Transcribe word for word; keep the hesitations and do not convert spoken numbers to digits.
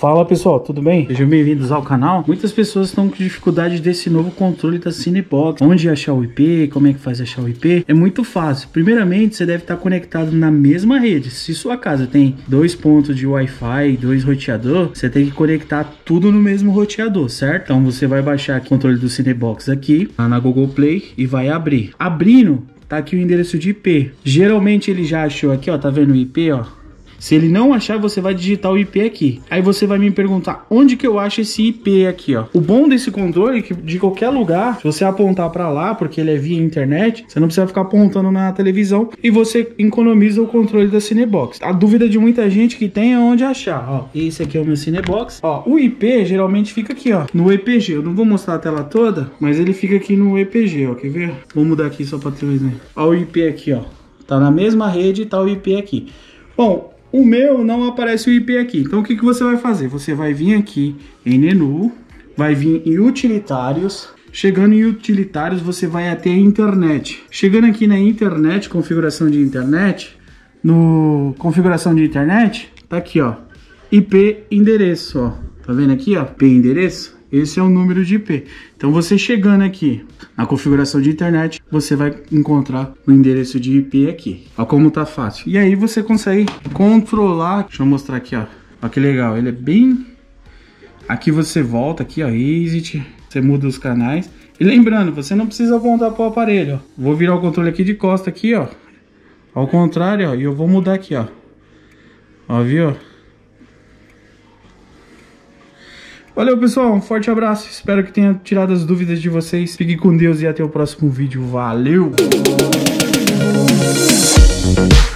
Fala pessoal, tudo bem? Sejam bem-vindos ao canal. Muitas pessoas estão com dificuldade desse novo controle da Cinebox. Onde achar o I P, como é que faz achar o I P? É muito fácil. Primeiramente, você deve estar conectado na mesma rede. Se sua casa tem dois pontos de Wi-Fi, dois roteador, você tem que conectar tudo no mesmo roteador, certo? Então você vai baixar o controle do Cinebox aqui na Google Play e vai abrir. Abrindo, tá aqui o endereço de I P. Geralmente ele já achou aqui, ó, tá vendo o I P, ó? Se ele não achar, você vai digitar o I P aqui. Aí você vai me perguntar onde que eu acho esse I P aqui, ó. O bom desse controle é que de qualquer lugar, se você apontar para lá, porque ele é via internet, você não precisa ficar apontando na televisão e você economiza o controle da Cinebox. A dúvida de muita gente que tem é onde achar, ó. Esse aqui é o meu Cinebox. Ó, o I P geralmente fica aqui, ó, no E P G. Eu não vou mostrar a tela toda, mas ele fica aqui no E P G, ó. Quer ver? Vou mudar aqui só para ter um exemplo. Ó, o I P aqui, ó. Tá na mesma rede, tá o I P aqui. Bom, o meu não aparece o I P aqui. Então o que, que você vai fazer? Você vai vir aqui em menu, vai vir em utilitários. Chegando em utilitários, você vai até a internet. Chegando aqui na internet, configuração de internet, no configuração de internet, tá aqui, ó, I P endereço, ó. Tá vendo aqui, ó, I P endereço? Esse é o número de I P. Então você chegando aqui na configuração de internet, você vai encontrar o endereço de I P aqui. Olha como tá fácil. E aí você consegue controlar. Deixa eu mostrar aqui, ó. Olha que legal. Ele é bem... Aqui você volta aqui, ó, Exit. Você muda os canais. E lembrando, você não precisa apontar para o aparelho, ó. Vou virar o controle aqui de costa aqui, ó. Ao contrário, ó. E eu vou mudar aqui, ó. Ó, viu? Valeu pessoal, um forte abraço, espero que tenha tirado as dúvidas de vocês. Fique com Deus e até o próximo vídeo, valeu!